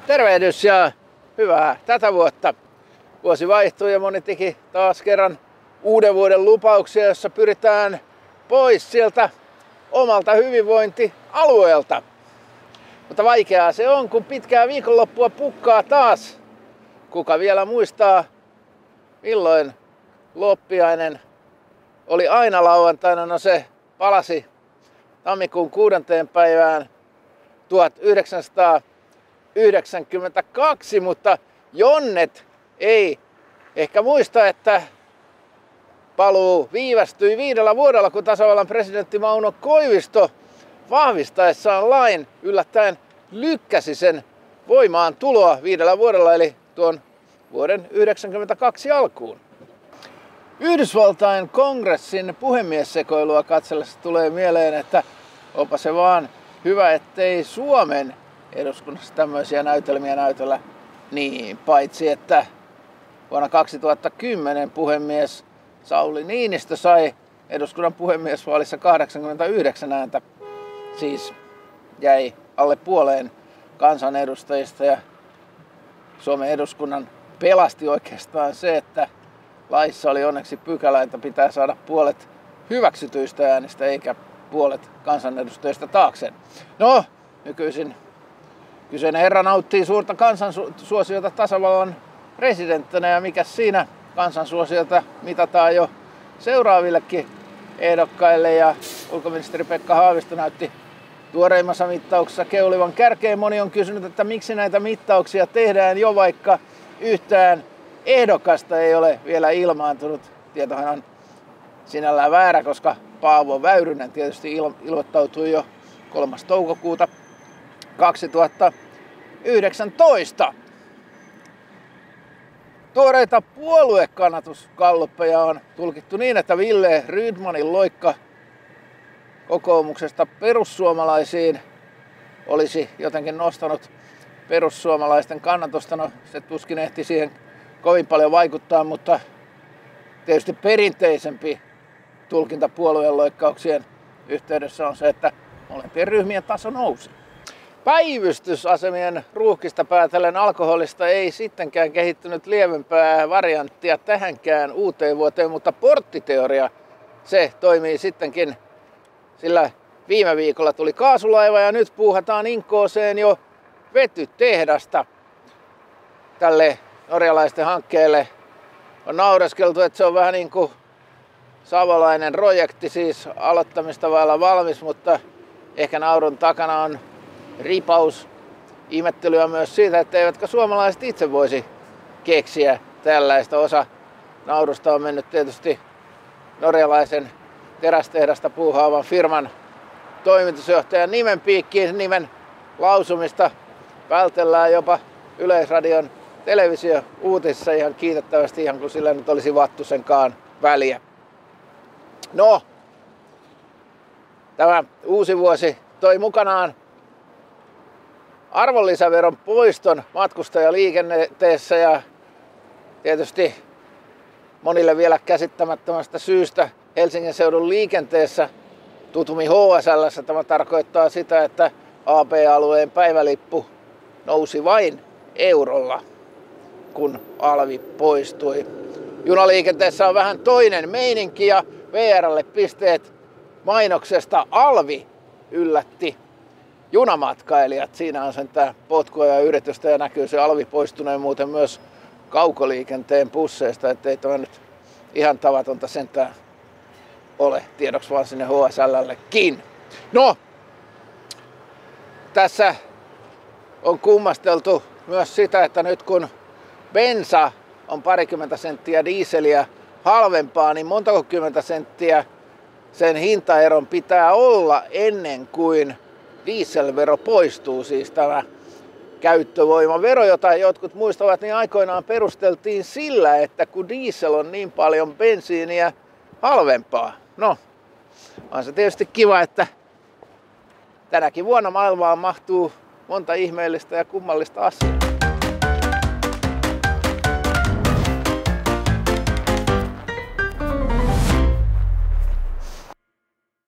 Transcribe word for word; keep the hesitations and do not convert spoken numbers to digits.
Tervehdys ja hyvää tätä vuotta. Vuosi vaihtuu ja moni teki taas kerran uuden vuoden lupauksia, jossa pyritään pois sieltä omalta hyvinvointialueelta. Mutta vaikeaa se on, kun pitkää viikonloppua pukkaa taas. Kuka vielä muistaa, milloin loppiainen oli aina lauantaina? No se palasi tammikuun kuudenteen päivään tuhatyhdeksänsataayhdeksänkymmentäkaksi, mutta jonnet ei ehkä muista, että paluu viivästyi viidellä vuodella, kun tasavallan presidentti Mauno Koivisto vahvistaessaan lain yllättäen lykkäsi sen voimaan tuloa viidellä vuodella, eli tuon vuoden yhdeksänkymmentäkaksi alkuun. Yhdysvaltain kongressin puhemiessekoilua katsellessa tulee mieleen, että onpa se vaan hyvä, ettei Suomen eduskunnassa tämmöisiä näytelmiä näytellä. Niin, paitsi että vuonna kaksituhattakymmenen puhemies Sauli Niinistö sai eduskunnan puhemiesvaalissa kahdeksankymmentäyhdeksän ääntä. Siis jäi alle puoleen kansanedustajista, ja Suomen eduskunnan pelasti oikeastaan se, että laissa oli onneksi pykälä, että pitää saada puolet hyväksytyistä äänistä eikä puolet kansanedustajista taakseen. No, nykyisin kyseinen herra nauttii suurta kansansuosiota tasavallan presidenttinä, ja mikä siinä kansansuosiota mitataan jo seuraavillekin ehdokkaille, ja ulkoministeri Pekka Haavisto näytti tuoreimmassa mittauksessa keulivan kärkeen. Moni on kysynyt, että miksi näitä mittauksia tehdään jo, vaikka yhtään ehdokasta ei ole vielä ilmaantunut. Tietohan on sinällään väärä, koska Paavo Väyrynen tietysti il- ilmoittautui jo kolmas toukokuuta kaksituhattayhdeksäntoista. Tuoreita puoluekannatusgalluppeja on tulkittu niin, että Ville Rydmanin loikka kokoomuksesta perussuomalaisiin olisi jotenkin nostanut perussuomalaisten kannatusta. No, se tuskin ehti siihen kovin paljon vaikuttaa, mutta tietysti perinteisempi tulkinta puolueen loikkauksien yhteydessä on se, että molempien ryhmien taso nousi. Päivystysasemien ruuhkista päätellen alkoholista ei sittenkään kehittynyt lievempää varianttia tähänkään uuteen vuoteen, mutta porttiteoria, se toimii sittenkin, sillä viime viikolla tuli kaasulaiva ja nyt puuhataan Inkooseen jo vetytehdasta. Tälle norjalaisten hankkeelle on naureskeltu, että se on vähän niin kuin savolainen projekti, siis aloittamista vailla valmis, mutta ehkä naurun takana on ripaus ihmettelyä myös siitä, että eivätkö suomalaiset itse voisi keksiä tällaista. Osa naurusta on mennyt tietysti norjalaisen terästehdasta puuhaavan firman toimitusjohtajan nimen piikkiin. Nimen lausumista vältellään jopa Yleisradion televisio-uutisissa ihan kiitettävästi, ihan kuin sillä nyt olisi vattusenkaan väliä. No, tämä uusi vuosi toi mukanaan arvonlisäveron poiston matkustajaliikenteessä ja tietysti monille vielä käsittämättömästä syystä Helsingin seudun liikenteessä tutumi H S L:ssä tämä tarkoittaa sitä, että A B-alueen päivälippu nousi vain eurolla, kun alvi poistui. Junaliikenteessä on vähän toinen meininki ja V R:lle pisteet mainoksesta alvi yllätti junamatkailijat. Siinä on sentään potkua ja yritystä ja näkyy se alvi poistuneen muuten myös kaukoliikenteen busseista, ettei tämä nyt ihan tavatonta sentään ole. Tiedoksi vaan sinne H S L:llekin. No, tässä on kummasteltu myös sitä, että nyt kun bensa on parikymmentä senttiä dieseliä halvempaa, niin montako kymmentä senttiä sen hintaeron pitää olla ennen kuin dieselvero poistuu, siis tämä käyttövoimavero, jota jotkut muistavat, niin aikoinaan perusteltiin sillä, että kun diesel on niin paljon bensiiniä halvempaa. No, on se tietysti kiva, että tänäkin vuonna maailmaan mahtuu monta ihmeellistä ja kummallista asiaa.